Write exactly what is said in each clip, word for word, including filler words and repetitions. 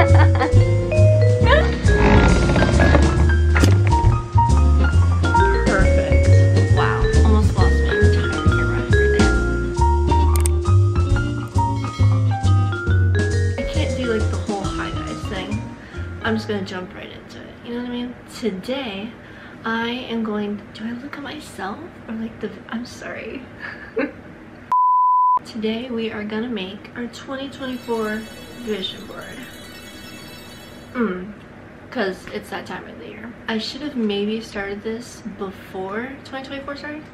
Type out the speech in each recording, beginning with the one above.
Perfect. Wow, almost lost my entire camera right there. I can't do like the whole hi guys thing. I'm just gonna jump right into it. You know what I mean? Today, I am going. Do I look at myself or like the? I'm sorry. Today we are gonna make our twenty twenty-four vision board. Mm, cause it's that time of the year. I should have maybe started this before twenty twenty-four started,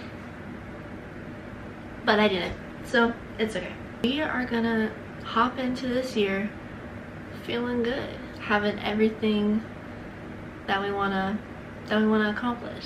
but I didn't. So it's okay. We are gonna hop into this year feeling good, having everything that we wanna that we wanna accomplish.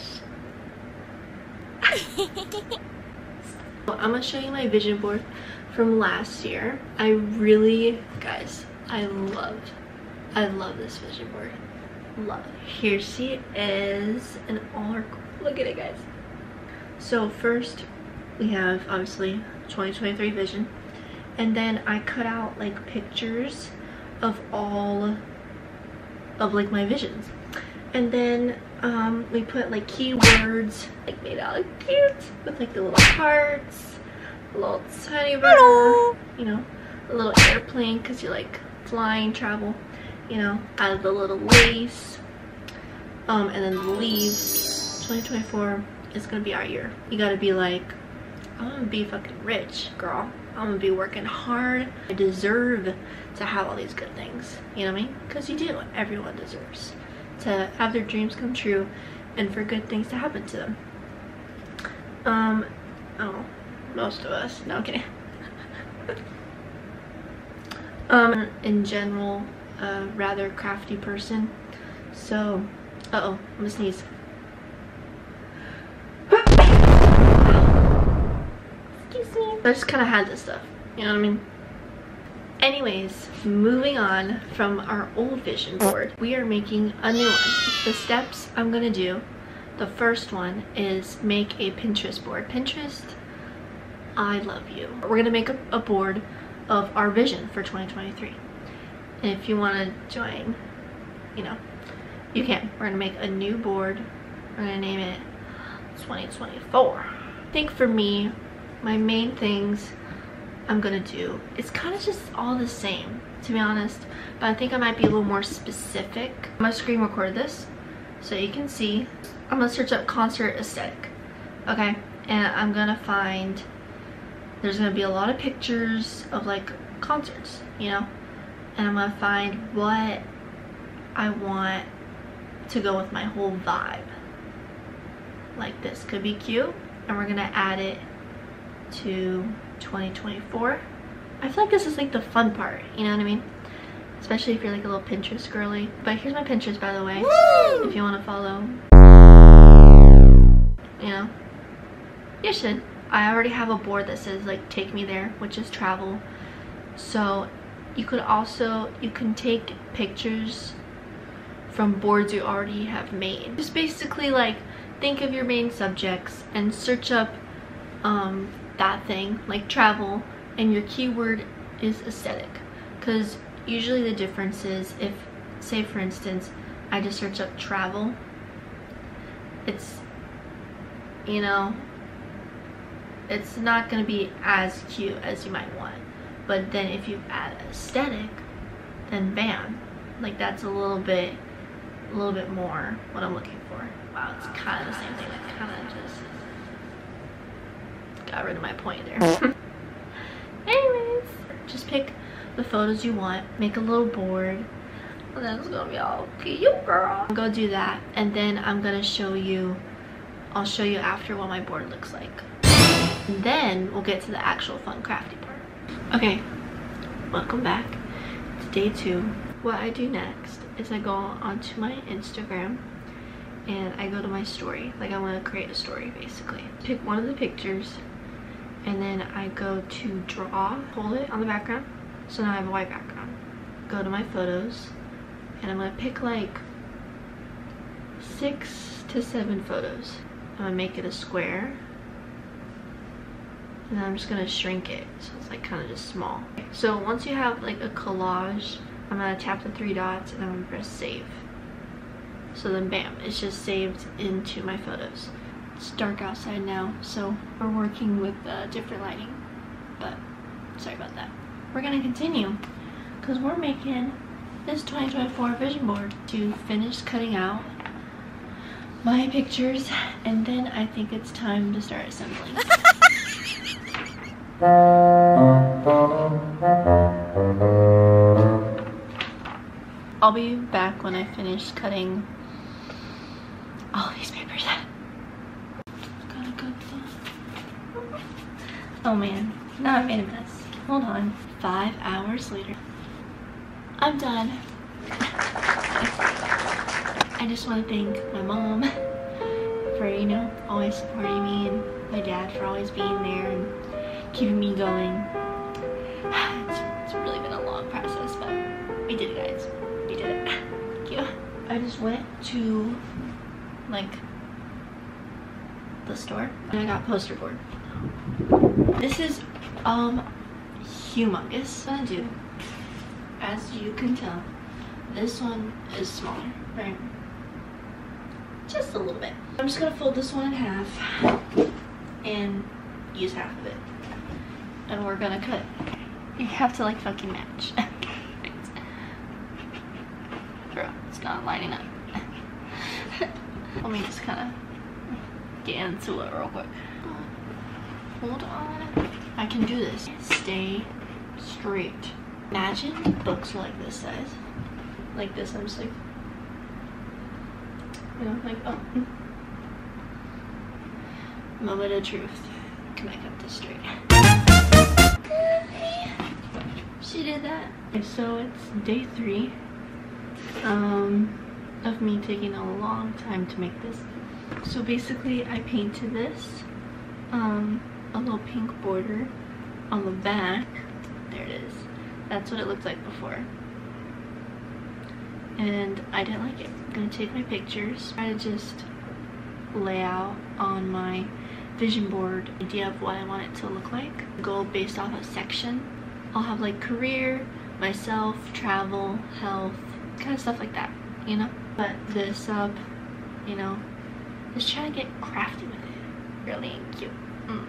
I'm gonna show you my vision board from last year. I really, guys, I loved, I love this vision board. Love it. Here she is in all her, look at it guys. So first we have obviously twenty twenty-three vision, and then I cut out like pictures of all of like my visions, and then um we put like keywords like made out like cute with like the little hearts, a little tiny bird, you know, a little airplane because you like flying, travel, you know, out of the little lace, um and then the leaves. Twenty twenty-four is gonna be our year. You gotta be like, I'm gonna be fucking rich, girl. I'm gonna be working hard. I deserve to have all these good things, you know what I mean? Because you do. Everyone deserves to have their dreams come true and for good things to happen to them. Um, oh, most of us. No, I'm kidding. um, in general, a rather crafty person. So, uh oh, I'm gonna sneeze. Excuse me. I just kind of had this stuff, you know what I mean? Anyways, moving on from our old vision board, we are making a new one. The steps I'm gonna do, the first one is make a Pinterest board. Pinterest, I love you. We're gonna make a, a board of our vision for twenty twenty-three. And if you wanna join, you know, you can. We're gonna make a new board. We're gonna name it twenty twenty-four. I think for me, my main things I'm gonna do, it's kind of just all the same, to be honest, but I think I might be a little more specific. I'm gonna screen record this so you can see. I'm gonna search up concert aesthetic, okay, and I'm gonna find, there's gonna be a lot of pictures of like concerts, you know, and I'm gonna find what I want to go with my whole vibe. Like this could be cute, and we're gonna add it to twenty twenty-four. I feel like this is like the fun part, you know what I mean? Especially if you're like a little Pinterest girly. But here's my Pinterest, by the way. Woo! If you want to follow, you know, you should. I already have a board that says like take me there, which is travel. So you could also, you can take pictures from boards you already have made. Just basically like think of your main subjects and search up um that thing like travel, and your keyword is aesthetic, because usually the difference is, if say for instance I just search up travel, it's, you know, it's not going to be as cute as you might want. But then if you add aesthetic, then bam, like that's a little bit a little bit more what I'm looking for. Wow, it's kind of the same thing. That kind of just got rid of my point there. Anyways, just pick the photos you want, make a little board, and then it's gonna be all cute, girl. Go do that, and then I'm gonna show you, I'll show you after what my board looks like. And then we'll get to the actual fun crafty part. Okay, welcome back to day two. What I do next is I go onto my Instagram and I go to my story. Like I want to create a story basically. Pick one of the pictures, and then I go to draw, hold it on the background, so now I have a white background. Go to my photos, and I'm gonna pick like six to seven photos. I'm gonna make it a square, and then I'm just gonna shrink it so it's like kind of just small. So once you have like a collage I'm gonna tap the three dots and I'm gonna press save. So then bam, it's just saved into my photos. It's dark outside now, so we're working with uh, different lighting, but sorry about that. We're gonna continue because we're making this twenty twenty-four vision board to finish cutting out my pictures, and then I think it's time to start assembling. I'll be back when I finish cutting all these papers. Gotta cut them. Oh man, now I made a mess. Hold on. Five hours later. I'm done. I just want to thank my mom for, you know, always supporting me, and my dad for always being there and keeping me going. It's, it's really been a long process, but we did it, guys. We did it. Thank you. I just went to, like, the store and I got poster board. This is um humongous. What I'm gonna do, as you can tell, this one is smaller, right? Just a little bit. I'm just gonna fold this one in half and use half of it, and we're gonna cut. You have to like fucking match. Bro, it's not lining up. Let me just kind of get into it real quick. Hold on. I can do this. Stay straight. Imagine books like this size. Like this, I'm just like, you know, like, oh. Moment of truth. Can I cut this straight? She did that. Okay, so it's day three um, of me taking a long time to make this. So basically, I painted this, um, a little pink border on the back. There it is. That's what it looked like before. And I didn't like it. I'm gonna take my pictures, try to just lay out on my vision board idea of what I want it to look like. Go based off of section. I'll have like career, myself, travel, health, kind of stuff like that, you know? But this up, you know, just trying to get crafty with it. Really cute. Mm.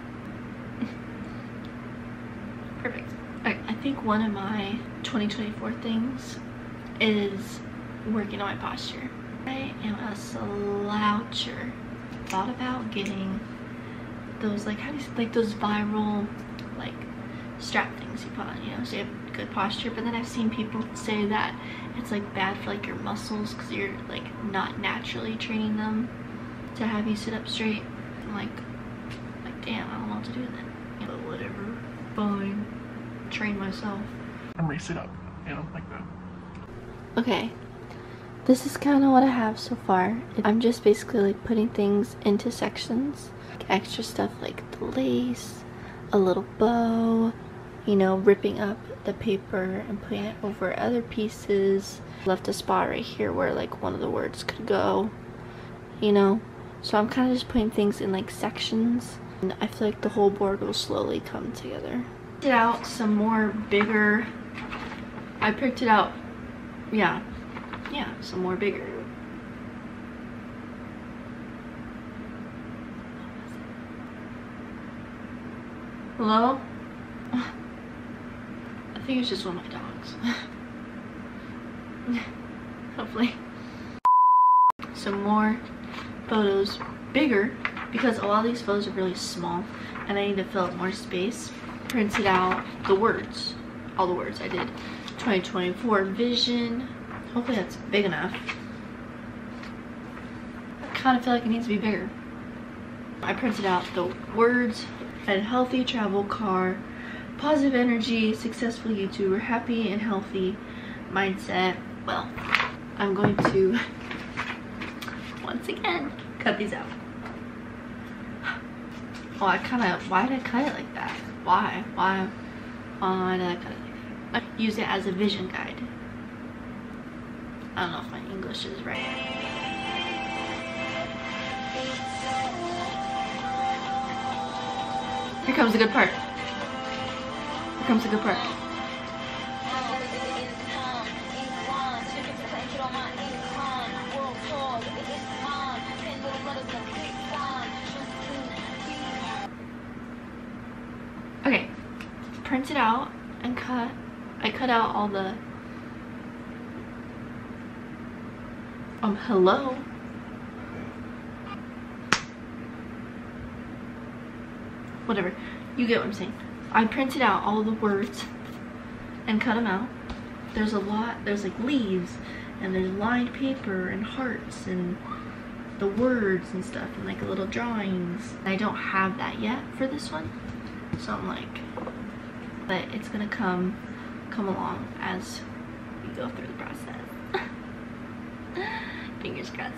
Perfect. Alright, I think one of my twenty twenty-four things is working on my posture. I am a sloucher. Thought about getting those, like, how do you, like those viral, like, strap things you put on, you know, so you have good posture. But then I've seen people say that it's like bad for like your muscles because you're like not naturally training them to have you sit up straight. I'm like, like damn, I don't know what to do then. You know, whatever, fine, train myself. I'm ready to sit up, you know, like that. Okay, this is kind of what I have so far. I'm just basically like putting things into sections, like extra stuff like the lace, a little bow, you know, ripping up the paper and putting it over other pieces. Left a spot right here where like one of the words could go, you know. So I'm kind of just putting things in like sections, and I feel like the whole board will slowly come together. Picked out some more bigger, I picked it out, yeah, yeah, some more bigger. Hello? I think it's just one of my dogs. Hopefully. Some more photos, bigger, because a lot of these photos are really small and I need to fill up more space. Printed out the words, all the words I did. twenty twenty-four vision. Hopefully that's big enough. I kind of feel like it needs to be bigger. I printed out the words. And healthy travel car, positive energy, successful YouTuber, happy and healthy mindset. Well, I'm going to once again cut these out. Oh, I kind of, why did I cut it like that? Why? Why? Why did I cut it like that? I use it as a vision guide. I don't know if my English is right. Here comes the good part. Here comes the good part. printed out and cut. I cut out all the um hello. Whatever, you get what I'm saying. I printed out all the words and cut them out. There's a lot, there's like leaves and there's lined paper and hearts and the words and stuff and like little drawings. I don't have that yet for this one, so I'm like, but it's gonna come come along as we go through the process. Fingers crossed.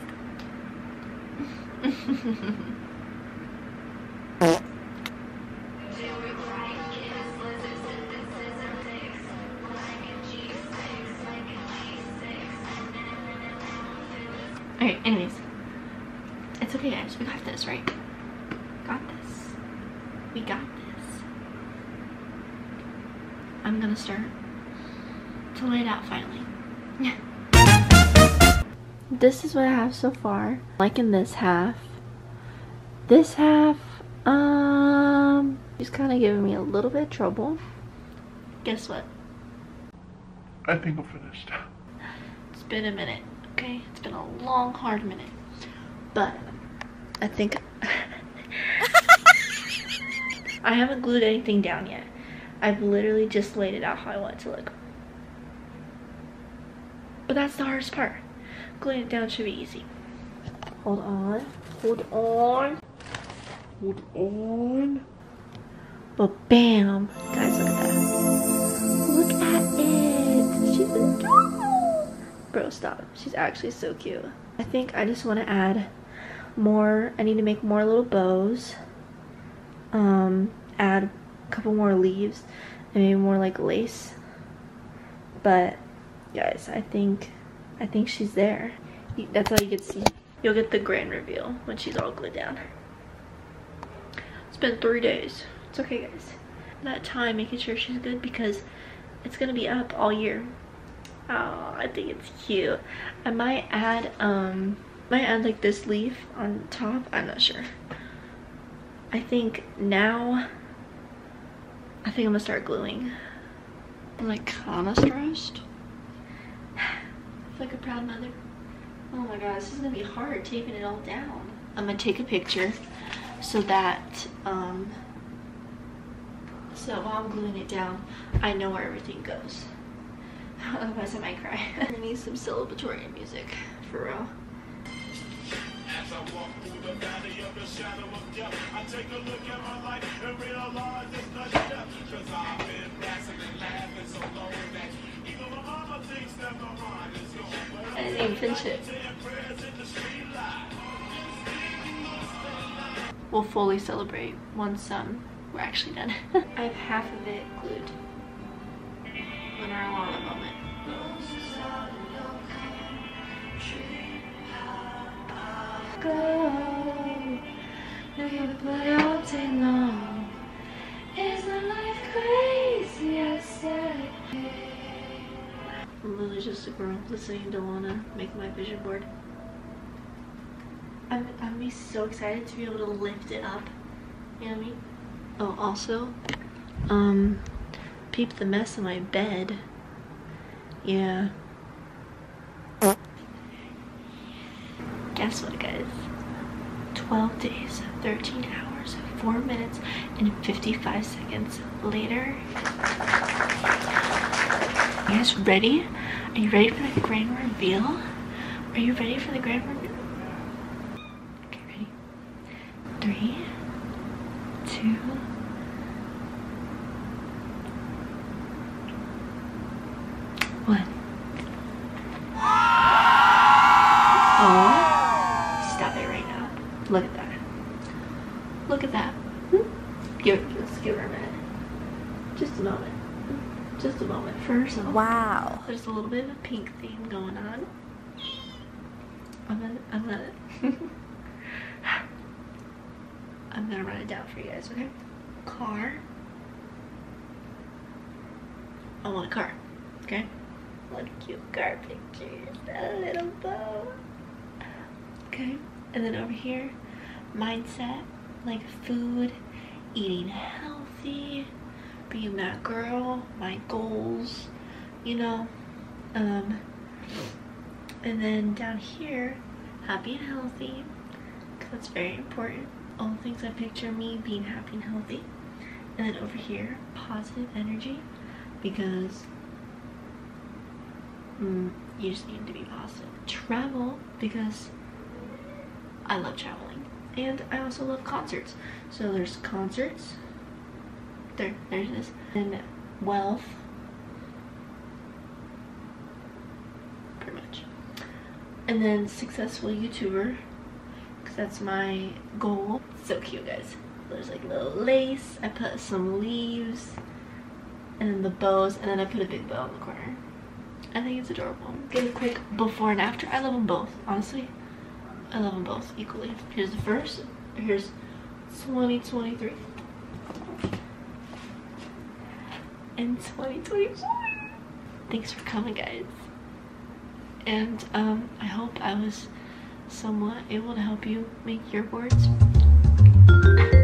Okay, anyways, it's okay guys, we got this, right? Got this. We got this. I'm gonna start to lay it out finally. This is what I have so far. Like in this half. This half, um, she's kind of giving me a little bit of trouble. Guess what? I think I'm finished. It's been a minute. Okay, it's been a long, hard minute, but I think I haven't glued anything down yet. I've literally just laid it out how I want it to look. But that's the hardest part. Gluing it down should be easy. Hold on, hold on, hold on. But bam, guys, look at that. Look at it. She's adorable. Bro, stop. She's actually so cute. I think I just want to add more. I need to make more little bows. Um, add a couple more leaves and maybe more like lace. But guys, I think I think she's there. That's all you get to see. You'll get the grand reveal when she's all glued down. It's been three days. It's okay, guys. That time making sure she's good because it's gonna be up all year. Oh, I think it's cute. I might add, um, might add like this leaf on top. I'm not sure. I think now, I think I'm gonna start gluing. I'm like kinda stressed. Like a proud mother. Oh my god, this is gonna be hard taping it all down. I'm gonna take a picture so that, um, so while I'm gluing it down, I know where everything goes. Otherwise I might cry. I need some celebratory music, for real. As I walk through the valley of the shadow of death, I take a look at my life and realize it's not enough. Cause I've been dancing and laughing so long that even my mama thinks that my mind is gone. I didn't even finish it. We'll fully celebrate once um, we're actually done. I have half of it glued. When we're alone a moment. Go, no gonna play all day long. Isn't life crazy? I said. I'm literally just a girl listening to Lana make my vision board. I'm I'm be so excited to be able to lift it up. You know what I mean? Oh, also, um. peep the mess in my bed. Yeah. Guess what, guys? twelve days, thirteen hours, four minutes, and fifty-five seconds later. Are you guys ready? Are you ready for the grand reveal? Are you ready for the grand reveal? Okay, ready? Three, two, one. Oh, stop it right now. Look at that. Look at that. Give it, let's give her a minute. Just a moment. Just a moment. First off, wow. There's a little bit of a pink theme going on. I'm gonna, I'm gonna, I'm gonna run it down for you guys, okay? Car. I want a car, okay? One cute car pictures, a little bow. Okay, and then over here, mindset, like food, eating healthy, being that girl, my goals, you know. Um, and then down here, happy and healthy, because that's very important. All the things I picture me being happy and healthy. And then over here, positive energy, because mm, you just need to be positive. Travel, because I love traveling. And I also love concerts. So there's concerts. There, there's this. And wealth. Pretty much. And then successful YouTuber. Because that's my goal. So cute, guys. There's like little lace. I put some leaves. And then the bows. And then I put a big bow in the corner. I think it's adorable. Give a quick before and after. I love them both, honestly. I love them both equally. Here's the first. Here's twenty twenty-three. And twenty twenty-four. Thanks for coming, guys. And um, I hope I was somewhat able to help you make your boards.